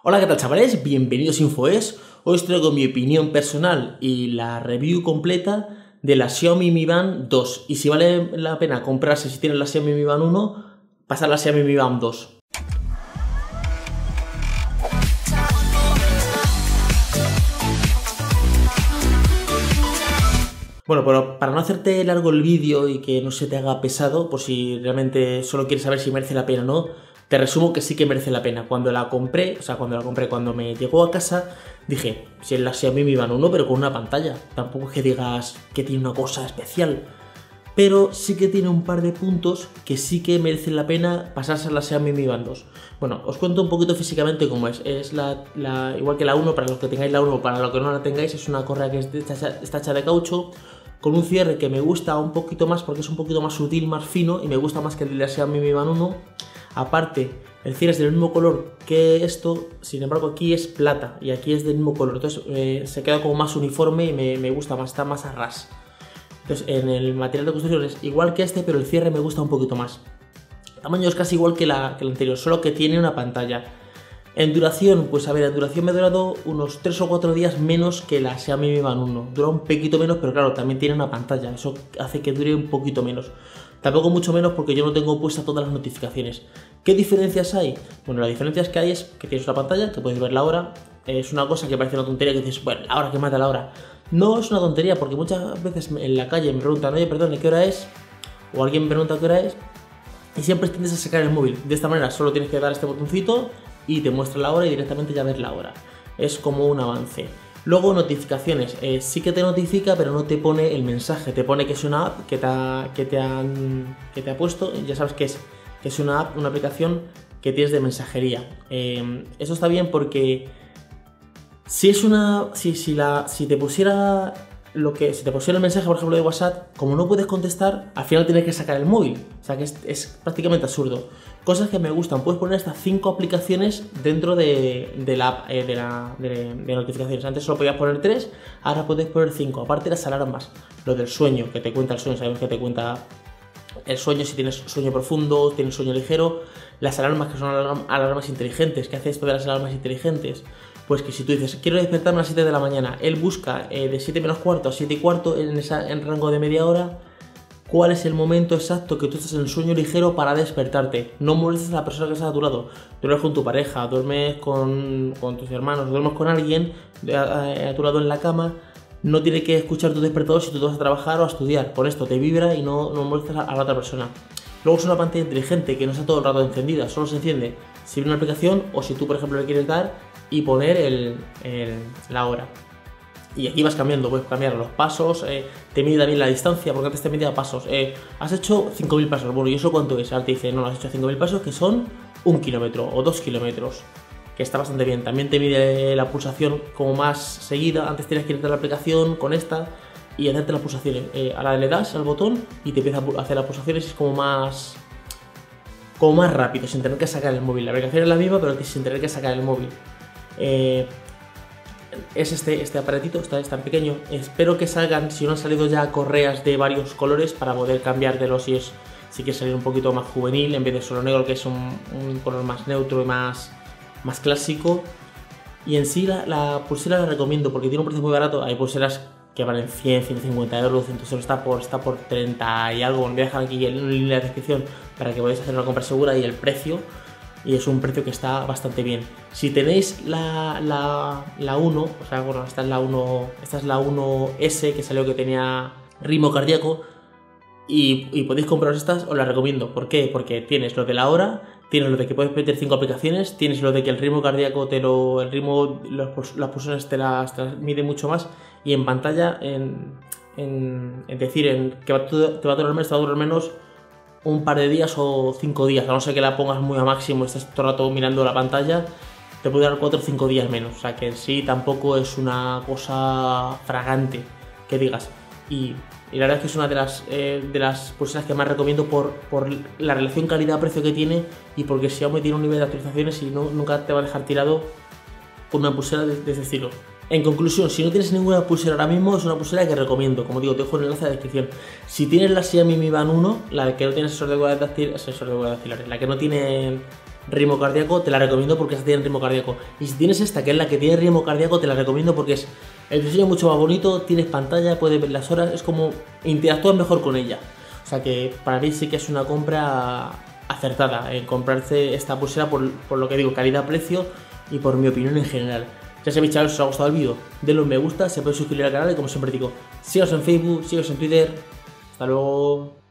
Hola, ¿qué tal, chavales? Bienvenidos a InfoES. Hoy os traigo mi opinión personal y la review completa de la Xiaomi Mi Band 2 y si vale la pena comprarse, si tienes la Xiaomi Mi Band 1, pasar a la Xiaomi Mi Band 2. Bueno, pero para no hacerte largo el vídeo y que no se te haga pesado, por si realmente solo quieres saber si merece la pena o no, te resumo que sí que merece la pena. Cuando me llegó a casa, dije, si es la Xiaomi Mi Band 1, pero con una pantalla. Tampoco es que digas que tiene una cosa especial. Pero sí que tiene un par de puntos que sí que merecen la pena pasarse a la Xiaomi Mi Band 2. Bueno, os cuento un poquito físicamente cómo es. Es igual que la 1, para los que tengáis la 1 o para los que no la tengáis, es una correa que está hecha de caucho, con un cierre que me gusta un poquito más porque es un poquito más sutil, más fino y me gusta más que el de la Xiaomi Mi Band 1. Aparte, el cierre es del mismo color que esto, sin embargo aquí es plata y aquí es del mismo color, entonces se queda como más uniforme y me gusta más, está más a ras. Entonces en el material de construcción es igual que este, pero el cierre me gusta un poquito más. El tamaño es casi igual que el anterior, solo que tiene una pantalla. En duración, pues a ver, en duración me ha durado unos 3 o 4 días menos que la Xiaomi Mi Band 1. Dura un poquito menos, pero claro, también tiene una pantalla, eso hace que dure un poquito menos. Tampoco mucho menos porque yo no tengo puestas todas las notificaciones. ¿Qué diferencias hay? Bueno, las diferencias que hay es que tienes una pantalla, que puedes ver la hora. Es una cosa que parece una tontería que dices, bueno, la hora, que mata la hora. No es una tontería porque muchas veces en la calle me preguntan, oye, perdón, ¿qué hora es? O alguien me pregunta qué hora es y siempre tiendes a sacar el móvil. De esta manera solo tienes que dar este botoncito y te muestra la hora y directamente ya ves la hora. Es como un avance. Luego notificaciones, sí que te notifica pero no te pone el mensaje, te pone que es una app que te ha puesto, ya sabes que es una app, una aplicación que tienes de mensajería. Eso está bien porque si te pusiera si te pusiera el mensaje, por ejemplo, de WhatsApp, como no puedes contestar, al final tienes que sacar el móvil. O sea que es prácticamente absurdo. Cosas que me gustan, puedes poner hasta 5 aplicaciones dentro de la app de notificaciones. Antes solo podías poner 3, ahora puedes poner 5. Aparte las alarmas, lo del sueño, que te cuenta el sueño, sabes que te cuenta el sueño, si tienes sueño profundo, tienes sueño ligero. Las alarmas, que son alarmas inteligentes. ¿Qué hace esto de las alarmas inteligentes? Pues que si tú dices, quiero despertarme a las 7 de la mañana, él busca de 7 menos cuarto a 7 y cuarto en rango de media hora, cuál es el momento exacto que tú estás en sueño ligero para despertarte. No molestes a la persona que está a tu lado. Duermes con tu pareja, duermes con tus hermanos, duermes con alguien a tu lado en la cama. No tiene que escuchar tu despertador si tú te vas a trabajar o a estudiar. Con esto te vibra y no molestas a la otra persona. Luego es una pantalla inteligente que no está todo el rato encendida, solo se enciende si viene una aplicación o si tú, por ejemplo, le quieres dar y poner la hora. Y aquí vas cambiando, puedes cambiar los pasos, te mide también la distancia, porque antes te medía pasos. Has hecho 5.000 pasos, bueno, ¿y eso cuánto es? Ahora te dice, no, has hecho 5.000 pasos, que son 1 kilómetro o 2 kilómetros, que está bastante bien. También te mide la pulsación como más seguida, antes tenías que irte a la aplicación con esta y hacerte las pulsaciones. Ahora le das al botón y te empieza a hacer las pulsaciones y es como más rápido, sin tener que sacar el móvil. La aplicación es la misma, pero sin tener que sacar el móvil. Es este aparatito, es tan pequeño. Espero que salgan, si no han salido ya, correas de varios colores para poder cambiártelo si quieres salir un poquito más juvenil en vez de solo negro, que es un color más neutro y más clásico. Y en sí la pulsera la recomiendo porque tiene un precio muy barato. Hay pulseras que valen 100, 150 euros, entonces está por 30 y algo. Voy a dejar aquí en la descripción para que podáis hacer una compra segura y el precio. Y es un precio que está bastante bien. Si tenéis la 1, o sea, bueno, esta es la 1S que salió, que tenía ritmo cardíaco, y podéis compraros estas, os las recomiendo. ¿Por qué? Porque tienes lo de la hora, tienes lo de que puedes meter 5 aplicaciones, tienes lo de que el ritmo cardíaco las pulsaciones te las mide mucho más, y en pantalla, que te va a durar menos un par de días o 5 días, a no ser que la pongas muy a máximo y estés todo el rato mirando la pantalla, te puede dar 4 o 5 días menos. O sea que en sí tampoco es una cosa fragante que digas. Y la verdad es que es una de las pulseras que más recomiendo por la relación calidad-precio que tiene y porque Xiaomi tiene un nivel de actualizaciones y nunca te va a dejar tirado con una pulsera de ese estilo. En conclusión, si no tienes ninguna pulsera ahora mismo, es una pulsera que recomiendo. Como digo, te dejo el enlace en la descripción. Si tienes la Xiaomi Mi Band 1, la que no tiene sensor de huellas dactilares, la que no tiene ritmo cardíaco, te la recomiendo porque esta tiene ritmo cardíaco. Y si tienes esta, que es la que tiene ritmo cardíaco, te la recomiendo porque es el diseño mucho más bonito, tienes pantalla, puedes ver las horas, es como interactúas mejor con ella. O sea que para mí sí que es una compra acertada en comprarse esta pulsera por lo que digo, calidad-precio y por mi opinión en general. Ya sabéis, chavales, si os ha gustado el vídeo, denle un me gusta, se puede suscribir al canal y como siempre digo, síganos en Facebook, síganos en Twitter. Hasta luego.